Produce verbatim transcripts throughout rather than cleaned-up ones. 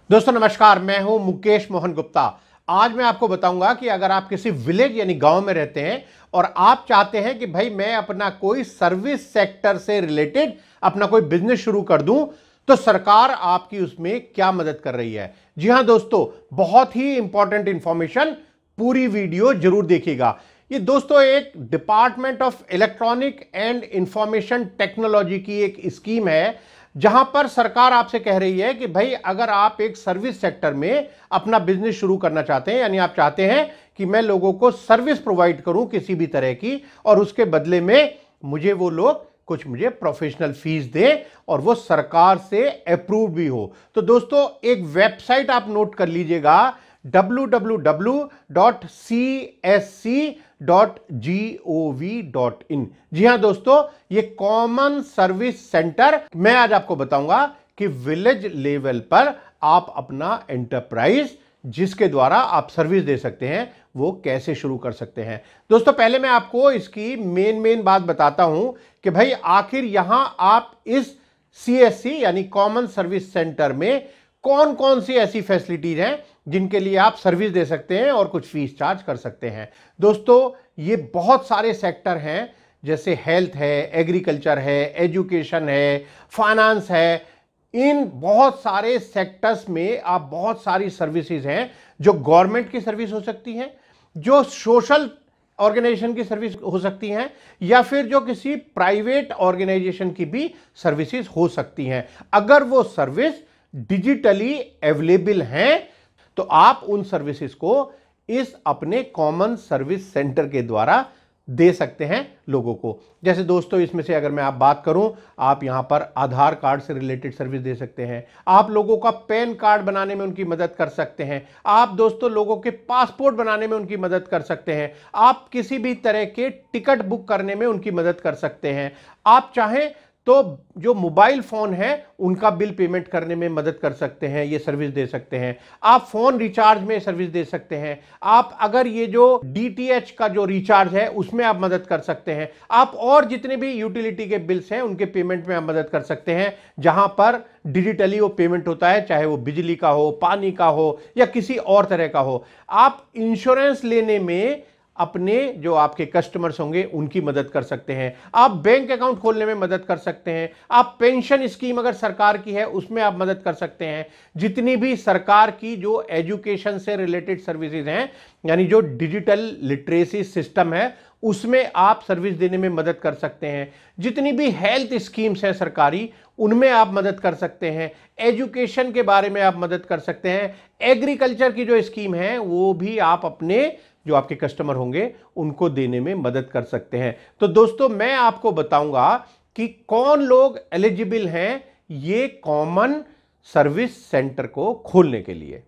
दोस्तों नमस्कार, मैं हूं मुकेश मोहन गुप्ता। आज मैं आपको बताऊंगा कि अगर आप किसी विलेज यानी गांव में रहते हैं और आप चाहते हैं कि भाई मैं अपना कोई सर्विस सेक्टर से रिलेटेड अपना कोई बिजनेस शुरू कर दूं, तो सरकार आपकी उसमें क्या मदद कर रही है। जी हां दोस्तों, बहुत ही इंपॉर्टेंट इंफॉर्मेशन, पूरी वीडियो जरूर देखिएगा। ये दोस्तों एक department of electronic and information technology की एक स्कीम है, जहां पर सरकार आपसे कह रही है कि भाई अगर आप एक सर्विस सेक्टर में अपना बिजनेस शुरू करना चाहते हैं, यानी आप चाहते हैं कि मैं लोगों को सर्विस प्रोवाइड करूं किसी भी तरह की, और उसके बदले में मुझे वो लोग कुछ मुझे प्रोफेशनल फीस दें और वो सरकार से अप्रूव भी हो। तो दोस्तों एक वेबसाइट आप नोट कर लीजिएगा, W W W dot C S C dot G O V dot in. जी हां दोस्तों, ये कॉमन सर्विस सेंटर, मैं आज आपको बताऊंगा कि विलेज लेवल पर आप अपना एंटरप्राइज जिसके द्वारा आप सर्विस दे सकते हैं वो कैसे शुरू कर सकते हैं। दोस्तों पहले मैं आपको इसकी मेन मेन बात बताता हूं कि भाई आखिर यहां आप इस सी एस सी यानी कॉमन सर्विस सेंटर में कौन कौन सी ऐसी फैसिलिटीज हैं जिनके लिए आप सर्विस दे सकते हैं और कुछ फीस चार्ज कर सकते हैं। दोस्तों ये बहुत सारे सेक्टर हैं, जैसे हेल्थ है, एग्रीकल्चर है, एजुकेशन है, फाइनेंस है। इन बहुत सारे सेक्टर्स में आप बहुत सारी सर्विसेज हैं जो गवर्नमेंट की सर्विस हो सकती हैं, जो सोशल ऑर्गेनाइजेशन की सर्विस हो सकती हैं, या फिर जो किसी प्राइवेट ऑर्गेनाइजेशन की भी सर्विसेज हो सकती हैं। अगर वो सर्विस डिजिटली अवेलेबल हैं तो आप उन सर्विसेज को इस अपने कॉमन सर्विस सेंटर के द्वारा दे सकते हैं लोगों को। जैसे दोस्तों इसमें से अगर मैं आप बात करूं, आप यहां पर आधार कार्ड से रिलेटेड सर्विस दे सकते हैं, आप लोगों का पैन कार्ड बनाने में उनकी मदद कर सकते हैं, आप दोस्तों लोगों के पासपोर्ट बनाने में उनकी मदद कर सकते हैं, आप किसी भी तरह के टिकट बुक करने में उनकी मदद कर सकते हैं, आप चाहें तो जो मोबाइल फोन है उनका बिल पेमेंट करने में मदद कर सकते हैं, ये सर्विस दे सकते हैं, आप फोन रिचार्ज में सर्विस दे सकते हैं, आप अगर ये जो डी टी एच का जो रिचार्ज है उसमें आप मदद कर सकते हैं, आप और जितने भी यूटिलिटी के बिल्स हैं उनके पेमेंट में आप मदद कर सकते हैं, जहां पर डिजिटली वो पेमेंट होता है, चाहे वो बिजली का हो, पानी का हो या किसी और तरह का हो। आप इंश्योरेंस लेने में अपने जो आपके कस्टमर्स होंगे उनकी मदद कर सकते हैं, आप बैंक अकाउंट खोलने में मदद कर सकते हैं, आप पेंशन स्कीम अगर सरकार की है उसमें आप मदद कर सकते हैं। जितनी भी सरकार की जो एजुकेशन से रिलेटेड सर्विसेज हैं, यानी जो डिजिटल लिटरेसी सिस्टम है उसमें आप सर्विस देने में मदद कर सकते हैं। जितनी भी हेल्थ स्कीम्स हैं सरकारी उनमें आप मदद कर सकते हैं, एजुकेशन के बारे में आप मदद कर सकते हैं, एग्रीकल्चर की जो स्कीम है वो भी आप अपने जो आपके कस्टमर होंगे उनको देने में मदद कर सकते हैं। तो दोस्तों मैं आपको बताऊंगा कि कौन लोग एलिजिबल हैं ये कॉमन सर्विस सेंटर को खोलने के लिए।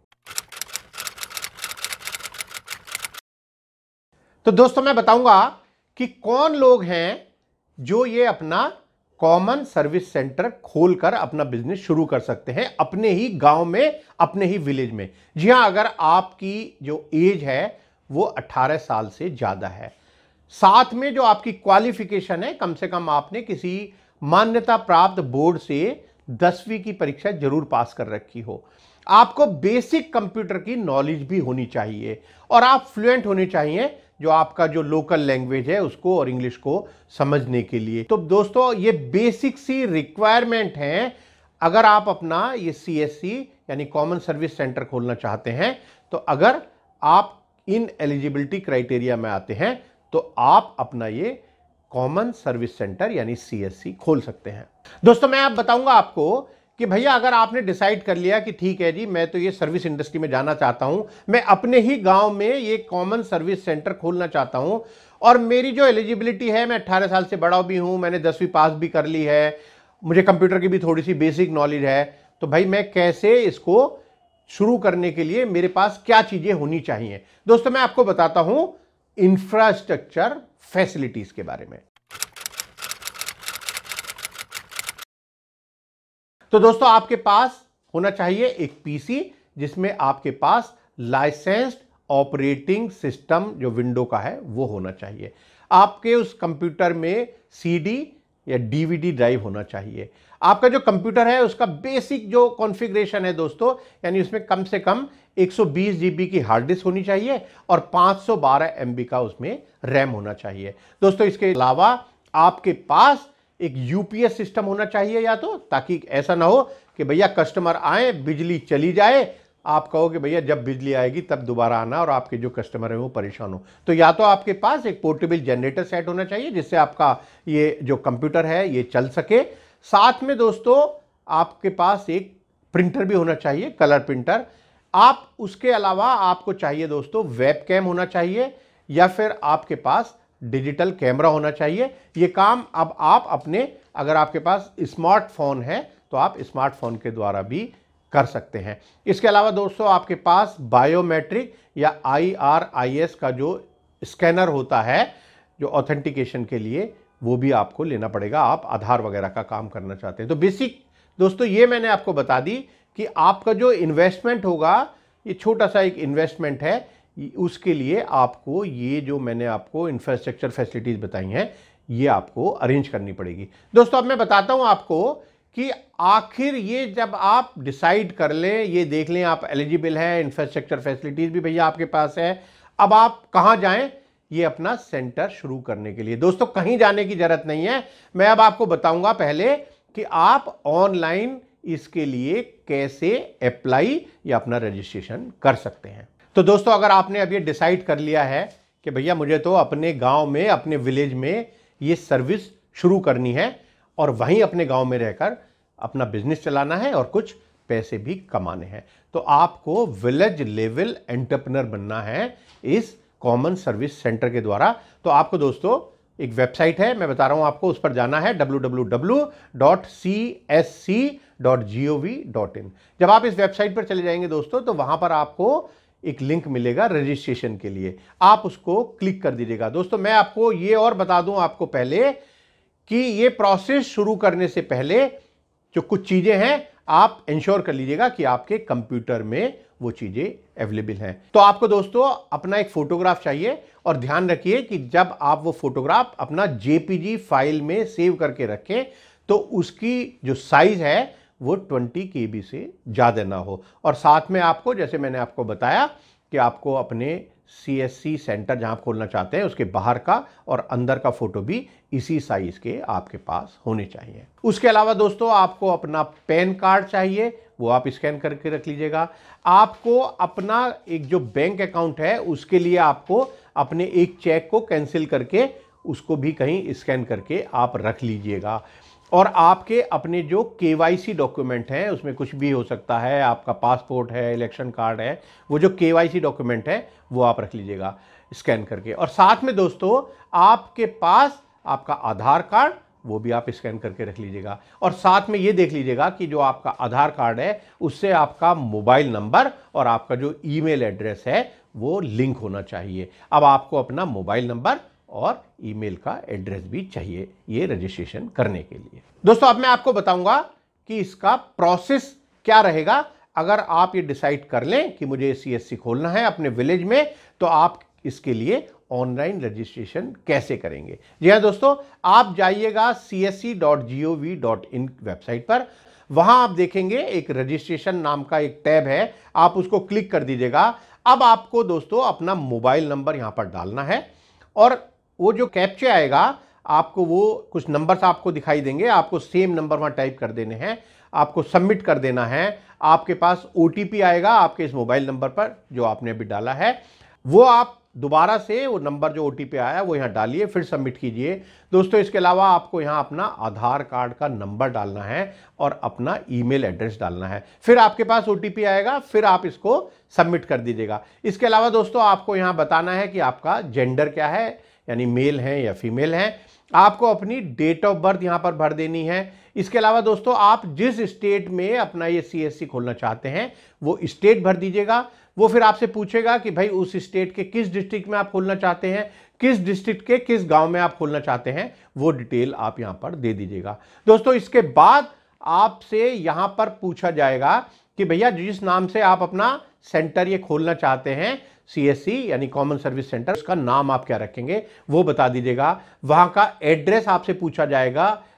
तो दोस्तों मैं बताऊंगा कि कौन लोग हैं जो ये अपना कॉमन सर्विस सेंटर खोलकर अपना बिजनेस शुरू कर सकते हैं अपने ही गांव में, अपने ही विलेज में। जी हां, अगर आपकी जो एज है वो अठारह साल से ज्यादा है, साथ में जो आपकी क्वालिफिकेशन है, कम से कम आपने किसी मान्यता प्राप्त बोर्ड से दसवीं की परीक्षा जरूर पास कर रखी हो, आपको बेसिक कंप्यूटर की नॉलेज भी होनी चाहिए और आप फ्लुएंट होने चाहिए जो आपका जो लोकल लैंग्वेज है उसको और इंग्लिश को समझने के लिए। तो दोस्तों ये बेसिक सी रिक्वायरमेंट हैं अगर आप अपना ये सी एस सी यानी कॉमन सर्विस सेंटर खोलना चाहते हैं। तो अगर आप इन एलिजिबिलिटी क्राइटेरिया में आते हैं तो आप अपना ये कॉमन सर्विस सेंटर यानी सी एस सी खोल सकते हैं। दोस्तों मैं आप बताऊंगा आपको कि भैया अगर आपने डिसाइड कर लिया कि ठीक है जी मैं तो ये सर्विस इंडस्ट्री में जाना चाहता हूं, मैं अपने ही गांव में ये कॉमन सर्विस सेंटर खोलना चाहता हूं और मेरी जो एलिजिबिलिटी है, मैं अट्ठारह साल से बड़ा भी हूं, मैंने दसवीं पास भी कर ली है, मुझे कंप्यूटर की भी थोड़ी सी बेसिक नॉलेज है, तो भाई मैं कैसे इसको शुरू करने के लिए मेरे पास क्या चीजें होनी चाहिए। दोस्तों मैं आपको बताता हूं इंफ्रास्ट्रक्चर फैसिलिटीज के बारे में। तो दोस्तों आपके पास होना चाहिए एक पीसी जिसमें आपके पास लाइसेंस्ड ऑपरेटिंग सिस्टम जो विंडो का है वो होना चाहिए। आपके उस कंप्यूटर में सीडी या डीवीडी ड्राइव होना चाहिए। आपका जो कंप्यूटर है उसका बेसिक जो कॉन्फ़िगरेशन है दोस्तों, यानी उसमें कम से कम एक सौ बीस जीबी की हार्ड डिस्क होनी चाहिए और पाँच सौ बारह एमबी का उसमें रैम होना चाहिए दोस्तों। इसके अलावा आपके पास एक यूपीएस सिस्टम होना चाहिए या तो, ताकि ऐसा ना हो कि भैया कस्टमर आए बिजली चली जाए, आप कहो कि भैया जब बिजली आएगी तब दोबारा आना और आपके जो कस्टमर है वो परेशान हो। तो या तो आपके पास एक पोर्टेबल जनरेटर सेट होना चाहिए जिससे आपका ये जो कंप्यूटर है ये चल सके। साथ में दोस्तों आपके पास एक प्रिंटर भी होना चाहिए, कलर प्रिंटर। आप उसके अलावा आपको चाहिए दोस्तों वेबकैम होना चाहिए या फिर आपके पास डिजिटल कैमरा होना चाहिए। ये काम अब आप अपने, अगर आपके पास स्मार्टफोन है तो आप स्मार्टफोन के द्वारा भी कर सकते हैं। इसके अलावा दोस्तों आपके पास बायोमेट्रिक या आई आर आई एस का जो स्कैनर होता है जो ऑथेंटिकेशन के लिए, वो भी आपको लेना पड़ेगा। आप आधार वगैरह का काम करना चाहते हैं तो बेसिक दोस्तों ये मैंने आपको बता दी कि आपका जो इन्वेस्टमेंट होगा, ये छोटा सा एक इन्वेस्टमेंट है, उसके लिए आपको ये जो मैंने आपको इंफ्रास्ट्रक्चर फैसिलिटीज बताई हैं ये आपको अरेंज करनी पड़ेगी दोस्तों। अब मैं बताता हूं आपको कि आखिर ये जब आप डिसाइड कर लें, ये देख लें आप एलिजिबल हैं, इंफ्रास्ट्रक्चर फैसिलिटीज भी भैया आपके पास है, अब आप कहां जाएं ये अपना सेंटर शुरू करने के लिए। दोस्तों कहीं जाने की जरूरत नहीं है, मैं अब आपको बताऊंगा पहले कि आप ऑनलाइन इसके लिए कैसे अप्लाई या अपना रजिस्ट्रेशन कर सकते हैं। तो दोस्तों अगर आपने अब ये डिसाइड कर लिया है कि भैया मुझे तो अपने गांव में, अपने विलेज में ये सर्विस शुरू करनी है और वहीं अपने गांव में रहकर अपना बिजनेस चलाना है और कुछ पैसे भी कमाने हैं, तो आपको विलेज लेवल एंटरप्रेन्योर बनना है इस कॉमन सर्विस सेंटर के द्वारा। तो आपको दोस्तों एक वेबसाइट है, मैं बता रहा हूं आपको, उस पर जाना है W W W dot C S C dot G O V dot in. जब आप इस वेबसाइट पर चले जाएंगे दोस्तों तो वहां पर आपको एक लिंक मिलेगा रजिस्ट्रेशन के लिए, आप उसको क्लिक कर दीजिएगा। दोस्तों मैं आपको ये और बता दूं आपको पहले कि ये प्रोसेस शुरू करने से पहले जो कुछ चीजें हैं आप इंश्योर कर लीजिएगा कि आपके कंप्यूटर में वो चीजें अवेलेबल हैं। तो आपको दोस्तों अपना एक फोटोग्राफ चाहिए और ध्यान रखिए कि जब आप वो फोटोग्राफ अपना जेपीजी फाइल में सेव करके रखें तो उसकी जो साइज है वो बीस के बी से ज़्यादा ना हो। और साथ में आपको, जैसे मैंने आपको बताया कि आपको अपने सी एस सी सेंटर जहां आप खोलना चाहते हैं उसके बाहर का और अंदर का फोटो भी इसी साइज के आपके पास होने चाहिए। उसके अलावा दोस्तों आपको अपना पैन कार्ड चाहिए, वो आप स्कैन करके रख लीजिएगा। आपको अपना एक जो बैंक अकाउंट है उसके लिए आपको अपने एक चेक को कैंसिल करके उसको भी कहीं स्कैन करके आप रख लीजिएगा। और आपके अपने जो केवाईसी डॉक्यूमेंट हैं उसमें कुछ भी हो सकता है, आपका पासपोर्ट है, इलेक्शन कार्ड है, वो जो केवाईसी डॉक्यूमेंट है वो आप रख लीजिएगा स्कैन करके। और साथ में दोस्तों आपके पास आपका आधार कार्ड, वो भी आप स्कैन करके रख लीजिएगा। और साथ में ये देख लीजिएगा कि जो आपका आधार कार्ड है उससे आपका मोबाइल नंबर और आपका जो ईमेल एड्रेस है वो लिंक होना चाहिए। अब आपको अपना मोबाइल नंबर और ईमेल का एड्रेस भी चाहिए ये रजिस्ट्रेशन करने के लिए। दोस्तों अब मैं आपको बताऊंगा कि इसका प्रोसेस क्या रहेगा। अगर आप ये डिसाइड कर लें कि मुझे सी एस सी खोलना है अपने विलेज में, तो आप इसके लिए ऑनलाइन रजिस्ट्रेशन कैसे करेंगे। जी हाँ दोस्तों, आप जाइएगा C S C dot G O V dot in website पर, वहां आप देखेंगे एक रजिस्ट्रेशन नाम का एक टैब है, आप उसको क्लिक कर दीजिएगा। अब आपको दोस्तों अपना मोबाइल नंबर यहां पर डालना है और वो जो कैप्चे आएगा आपको, वो कुछ नंबर्स आपको दिखाई देंगे, आपको सेम नंबर वहां टाइप कर देने हैं, आपको सबमिट कर देना है। आपके पास ओ टी पी आएगा आपके इस मोबाइल नंबर पर जो आपने अभी डाला है, वो आप दोबारा से वो नंबर जो ओ टी पी आया वो यहाँ डालिए, फिर सबमिट कीजिए। दोस्तों इसके अलावा आपको यहाँ अपना आधार कार्ड का नंबर डालना है और अपना ईमेल एड्रेस डालना है, फिर आपके पास ओ टी पी आएगा, फिर आप इसको सबमिट कर दीजिएगा। इसके अलावा दोस्तों आपको यहाँ बताना है कि आपका जेंडर क्या है, यानी मेल हैं या फीमेल हैं। आपको अपनी डेट ऑफ बर्थ यहां पर भर देनी है। इसके अलावा दोस्तों आप जिस स्टेट में अपना ये सी एस सी खोलना चाहते हैं वो स्टेट भर दीजिएगा। वो फिर आपसे पूछेगा कि भाई उस स्टेट के किस डिस्ट्रिक्ट में आप खोलना चाहते हैं, किस डिस्ट्रिक्ट के किस गांव में आप खोलना चाहते हैं, वो डिटेल आप यहां पर दे दीजिएगा। दोस्तों इसके बाद आपसे यहां पर पूछा जाएगा कि भैया जिस नाम से आप अपना सेंटर ये खोलना चाहते हैं सी एस सी यानी कॉमन सर्विस सेंटर, उसका नाम आप क्या रखेंगे वो बता दीजिएगा। वहां का एड्रेस आपसे पूछा जाएगा,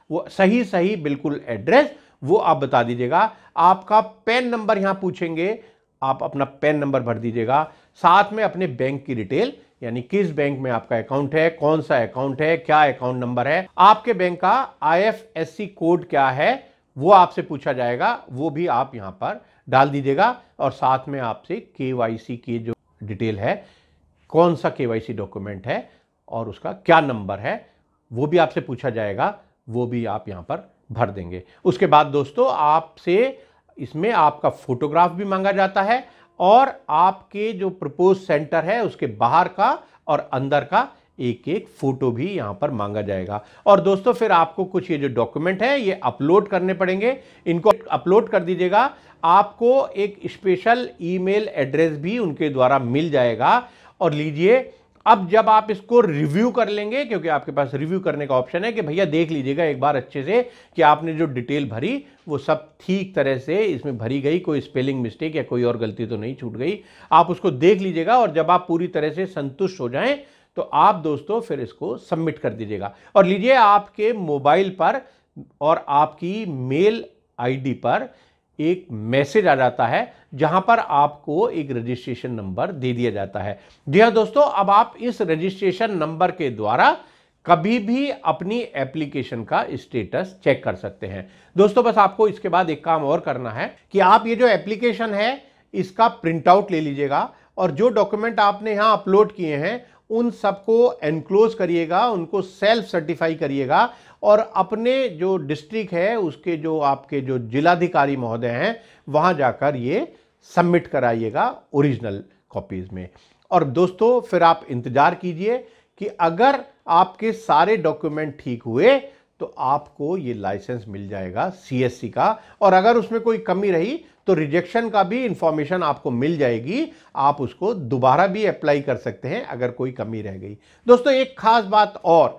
वो सही सही बिल्कुल एड्रेस वो आप बता दीजिएगा। आपका पैन नंबर यहां पूछेंगे, आप अपना पैन नंबर भर दीजिएगा, साथ में अपने बैंक की डिटेल, यानी किस बैंक में आपका अकाउंट है, कौन सा अकाउंट है, क्या अकाउंट नंबर है, आपके बैंक का आईएफएससी कोड क्या है वो आपसे पूछा जाएगा, वो भी आप यहां पर डाल दीजिएगा। और साथ में आपसे केवाईसी की जो डिटेल है, कौन सा केवाईसी डॉक्यूमेंट है और उसका क्या नंबर है, वो भी आपसे पूछा जाएगा, वो भी आप यहां पर भर देंगे। उसके बाद दोस्तों आपसे इसमें आपका फोटोग्राफ भी मांगा जाता है और आपके जो प्रपोज सेंटर है उसके बाहर का और अंदर का एक एक फोटो भी यहां पर मांगा जाएगा। और दोस्तों फिर आपको कुछ ये जो डॉक्यूमेंट है ये अपलोड करने पड़ेंगे, इनको अपलोड कर दीजिएगा। आपको एक स्पेशल ईमेल एड्रेस भी उनके द्वारा मिल जाएगा। और लीजिए, अब जब आप इसको रिव्यू कर लेंगे, क्योंकि आपके पास रिव्यू करने का ऑप्शन है कि भैया देख लीजिएगा एक बार अच्छे से कि आपने जो डिटेल भरी वो सब ठीक तरह से इसमें भरी गई, कोई स्पेलिंग मिस्टेक या कोई और गलती तो नहीं छूट गई, आप उसको देख लीजिएगा। और जब आप पूरी तरह से संतुष्ट हो जाएं तो आप दोस्तों फिर इसको सबमिट कर दीजिएगा। और लीजिए, आपके मोबाइल पर और आपकी मेल आईडी पर एक मैसेज आ जाता है जहां पर आपको एक रजिस्ट्रेशन नंबर दे दिया जाता है। जी हां दोस्तों, अब आप इस रजिस्ट्रेशन नंबर के द्वारा कभी भी अपनी एप्लीकेशन का स्टेटस चेक कर सकते हैं। दोस्तों बस आपको इसके बाद एक काम और करना है कि आप ये जो एप्लीकेशन है इसका प्रिंट आउट ले लीजिएगा और जो डॉक्यूमेंट आपने यहां अपलोड किए हैं उन सबको एनक्लोज करिएगा, उनको सेल्फ सर्टिफाई करिएगा और अपने जो डिस्ट्रिक्ट है उसके जो आपके जो जिलाधिकारी महोदय हैं वहां जाकर ये सबमिट कराइएगा ओरिजिनल कॉपीज में। और दोस्तों फिर आप इंतजार कीजिए कि अगर आपके सारे डॉक्यूमेंट ठीक हुए तो आपको ये लाइसेंस मिल जाएगा सीएससी का। और अगर उसमें कोई कमी रही तो रिजेक्शन का भी इंफॉर्मेशन आपको मिल जाएगी, आप उसको दोबारा भी अप्लाई कर सकते हैं अगर कोई कमी रह गई। दोस्तों एक खास बात और,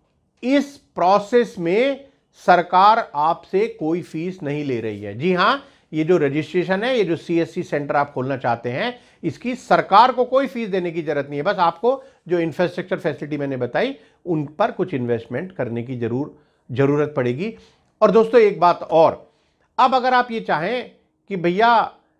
इस प्रोसेस में सरकार आपसे कोई फीस नहीं ले रही है। जी हां, ये जो रजिस्ट्रेशन है, ये जो सीएससी सेंटर आप खोलना चाहते हैं, इसकी सरकार को कोई फीस देने की जरूरत नहीं है। बस आपको जो इंफ्रास्ट्रक्चर फैसिलिटी मैंने बताई उन पर कुछ इन्वेस्टमेंट करने की जरूर जरूरत पड़ेगी। और दोस्तों एक बात और, अब अगर आप ये चाहें कि भैया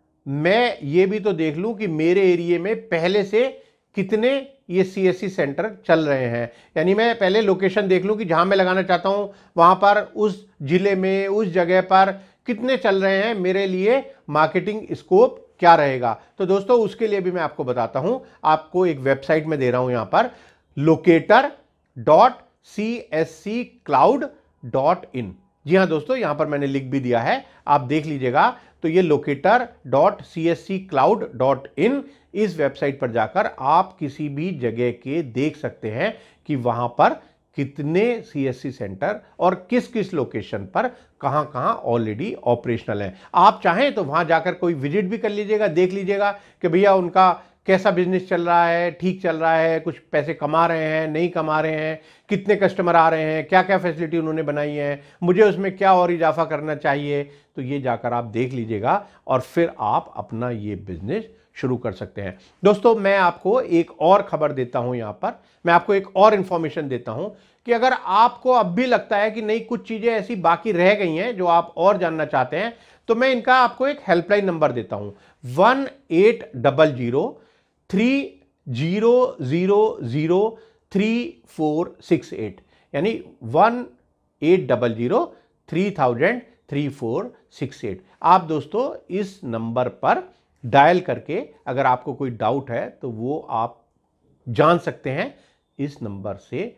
मैं ये भी तो देख लूं कि मेरे एरिया में पहले से कितने ये सीएससी सेंटर चल रहे हैं, यानी मैं पहले लोकेशन देख लूं कि जहां मैं लगाना चाहता हूं वहां पर उस जिले में उस जगह पर कितने चल रहे हैं, मेरे लिए मार्केटिंग स्कोप क्या रहेगा। तो दोस्तों उसके लिए भी मैं आपको बताता हूं, आपको एक वेबसाइट में दे रहा हूं यहां पर locator dot C S C cloud dot in. जी हां दोस्तों, यहां पर मैंने लिख भी दिया है, आप देख लीजिएगा। तो ये locator dot C S C cloud dot in, इस वेबसाइट पर जाकर आप किसी भी जगह के देख सकते हैं कि वहां पर कितने सीएससी सेंटर और किस किस लोकेशन पर कहां कहां ऑलरेडी ऑपरेशनल हैं। आप चाहें तो वहां जाकर कोई विजिट भी कर लीजिएगा, देख लीजिएगा कि भैया उनका कैसा बिजनेस चल रहा है, ठीक चल रहा है, कुछ पैसे कमा रहे हैं, नहीं कमा रहे हैं, कितने कस्टमर आ रहे हैं, क्या क्या फैसिलिटी उन्होंने बनाई है, मुझे उसमें क्या और इजाफा करना चाहिए। तो ये जाकर आप देख लीजिएगा और फिर आप अपना ये बिजनेस शुरू कर सकते हैं। दोस्तों मैं आपको एक और खबर देता हूं, यहां पर मैं आपको एक और इंफॉर्मेशन देता हूं कि अगर आपको अब भी लगता है कि नहीं कुछ चीजें ऐसी बाकी रह गई हैं जो आप और जानना चाहते हैं, तो मैं इनका आपको एक हेल्पलाइन नंबर देता हूं, one eight double zero three zero zero zero three four six eight, यानी one eight double zero three thousand three four six eight. आप दोस्तों इस नंबर पर डायल करके अगर आपको कोई डाउट है तो वो आप जान सकते हैं, इस नंबर से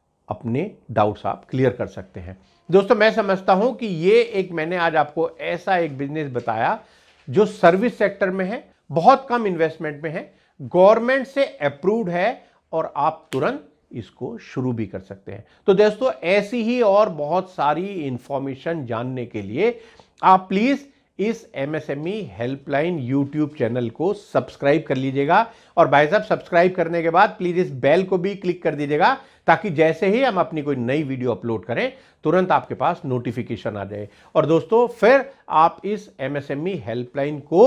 अपने डाउट्स आप क्लियर कर सकते हैं। दोस्तों मैं समझता हूं कि ये एक मैंने आज आपको ऐसा एक बिजनेस बताया जो सर्विस सेक्टर में है, बहुत कम इन्वेस्टमेंट में है, गवर्नमेंट से अप्रूव्ड है और आप तुरंत इसको शुरू भी कर सकते हैं। तो दोस्तों ऐसी ही और बहुत सारी इंफॉर्मेशन जानने के लिए आप प्लीज इस एमएसएमई हेल्पलाइन यूट्यूब चैनल को सब्सक्राइब कर लीजिएगा। और भाई साहब सब्सक्राइब करने के बाद प्लीज इस बेल को भी क्लिक कर दीजिएगा ताकि जैसे ही हम अपनी कोई नई वीडियो अपलोड करें तुरंत आपके पास नोटिफिकेशन आ जाए। और दोस्तों फिर आप इस एमएसएमई हेल्पलाइन को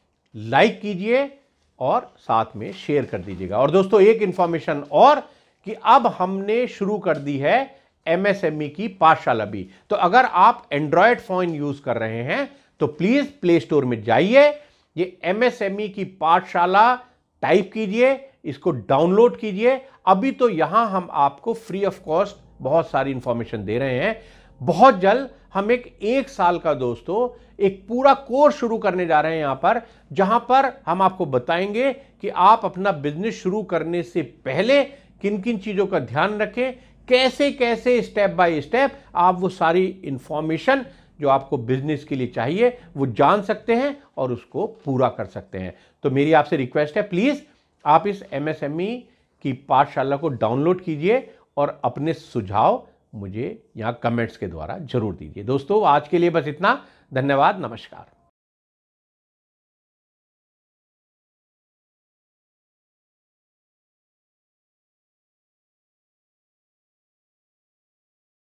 लाइक कीजिए और साथ में शेयर कर दीजिएगा। और दोस्तों एक इंफॉर्मेशन और कि अब हमने शुरू कर दी है एमएसएमई की पाठशाला भी। तो अगर आप एंड्रॉयड फोन यूज कर रहे हैं तो प्लीज प्ले स्टोर में जाइए, ये एमएसएमई की पाठशाला टाइप कीजिए, इसको डाउनलोड कीजिए। अभी तो यहां हम आपको फ्री ऑफ कॉस्ट बहुत सारी इंफॉर्मेशन दे रहे हैं। बहुत जल्द हम एक एक साल का दोस्तों एक पूरा कोर्स शुरू करने जा रहे हैं यहां पर, जहां पर हम आपको बताएंगे कि आप अपना बिजनेस शुरू करने से पहले किन किन चीजों का ध्यान रखें, कैसे कैसे स्टेप बाय स्टेप आप वो सारी इंफॉर्मेशन जो आपको बिजनेस के लिए चाहिए वो जान सकते हैं और उसको पूरा कर सकते हैं। तो मेरी आपसे रिक्वेस्ट है, प्लीज आप इस एमएसएमई की पाठशाला को डाउनलोड कीजिए और अपने सुझाव मुझे यहां कमेंट्स के द्वारा जरूर दीजिए। दोस्तों आज के लिए बस इतना, धन्यवाद, नमस्कार।